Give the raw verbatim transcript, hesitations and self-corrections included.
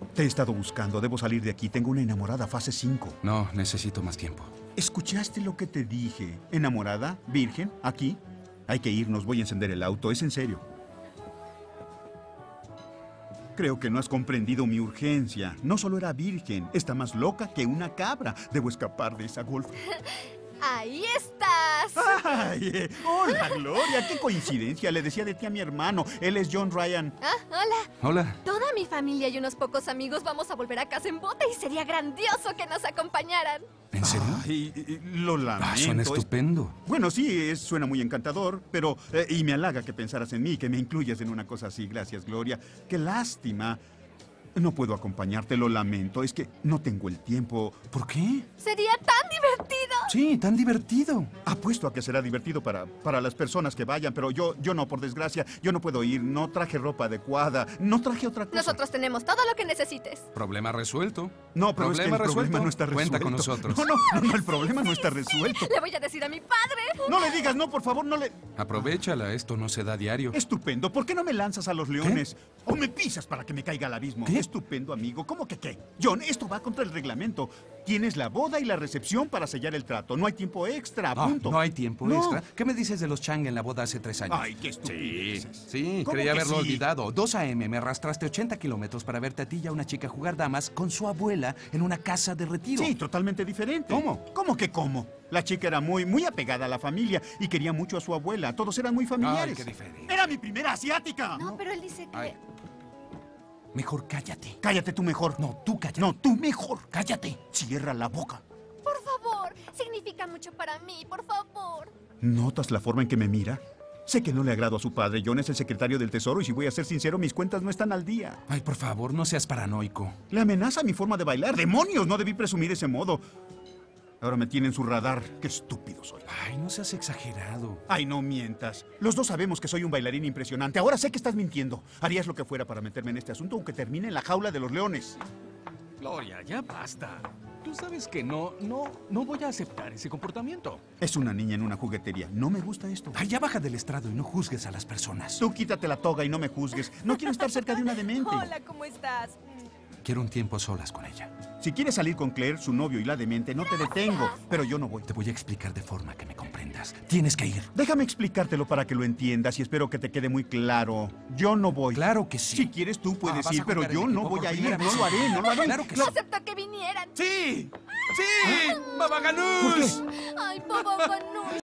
Te he estado buscando. Debo salir de aquí. Tengo una enamorada fase cinco. No, necesito más tiempo. ¿Escuchaste lo que te dije? ¿Enamorada? ¿Virgen? ¿Aquí? Hay que irnos. Voy a encender el auto. Es en serio. Creo que no has comprendido mi urgencia. No solo era virgen. Está más loca que una cabra. Debo escapar de esa golfa. ¡Ahí estás! ¡Ay! eh, ¡Hola, Gloria! ¡Qué coincidencia! Le decía de ti a mi hermano. Él es John Ryan. Ah, hola. Hola. Toda mi familia y unos pocos amigos vamos a volver a casa en bote y sería grandioso que nos acompañaran. ¿En serio? Ay, eh, lo lamento. Ah, suena Es- estupendo. Bueno, sí, es- suena muy encantador, pero... eh, y me halaga que pensaras en mí, que me incluyas en una cosa así. Gracias, Gloria. ¡Qué lástima! No puedo acompañarte, lo lamento. Es que no tengo el tiempo. ¿Por qué? Sería tan divertido. Sí, tan divertido. Apuesto a que será divertido para, para las personas que vayan, pero yo, yo no, por desgracia. Yo no puedo ir. No traje ropa adecuada. No traje otra cosa. Nosotros tenemos todo lo que necesites. Problema resuelto. No, pero es que el Problema problema resuelto. no está resuelto. Cuenta con nosotros. No, no, no, no, el problema no está resuelto. Le voy a decir a mi padre. No le digas, no, por favor, no le... Aprovechala, esto no se da diario. Estupendo. ¿Por qué no me lanzas a los leones? O me pisas para que me caiga al abismo. ¿Qué? Estupendo, amigo. ¿Cómo que qué? John, esto va contra el reglamento. Tienes la boda y la recepción para sellar el trato. No hay tiempo extra, Ah, punto. no hay tiempo No. extra. ¿Qué me dices de los Chang en la boda hace tres años? Ay, qué estupidez. Sí, ¿Cómo creía que haberlo sí? olvidado. dos a eme me arrastraste ochenta kilómetros para verte a ti y a una chica jugar damas con su abuela en una casa de retiro. Sí, totalmente diferente. ¿Cómo? ¿Cómo que cómo? La chica era muy, muy apegada a la familia y quería mucho a su abuela. Todos eran muy familiares. Ay, qué diferente. ¡Era mi primera asiática! No, pero él dice que... Ay. Mejor cállate. Cállate tú mejor. No, tú cállate. No, tú mejor. Cállate. Cierra la boca. Por favor, significa mucho para mí, por favor. ¿Notas la forma en que me mira? Sé que no le agrado a su padre. John es el secretario del Tesoro y si voy a ser sincero, mis cuentas no están al día. Ay, por favor, no seas paranoico. Le amenaza mi forma de bailar. ¡Demonios! No debí presumir ese modo. Ahora me tiene en su radar. ¡Qué estúpido soy! Ay, no seas exagerado. Ay, no mientas. Los dos sabemos que soy un bailarín impresionante. Ahora sé que estás mintiendo. Harías lo que fuera para meterme en este asunto, aunque termine en la jaula de los leones. Gloria, ya basta. Tú sabes que no, no, no voy a aceptar ese comportamiento. Es una niña en una juguetería. No me gusta esto. Ay, ya baja del estrado y no juzgues a las personas. Tú quítate la toga y no me juzgues. No quiero estar cerca de una demente. Hola, ¿cómo estás? Quiero un tiempo solas con ella. Si quieres salir con Claire, su novio y la demente, no te detengo. Pero yo no voy. Te voy a explicar de forma que me comprendas. Tienes que ir. Déjame explicártelo para que lo entiendas y espero que te quede muy claro. Yo no voy. Claro que sí. Si quieres tú puedes Ah, ¿vas ir, a pero jugar yo en no equipo voy por a ir. primera No vez? lo haré, no lo haré. Claro que sí. Aceptó que vinieran. ¡Sí! ¡Sí! ¡Baba Ganoush! Ay, papá, ganó.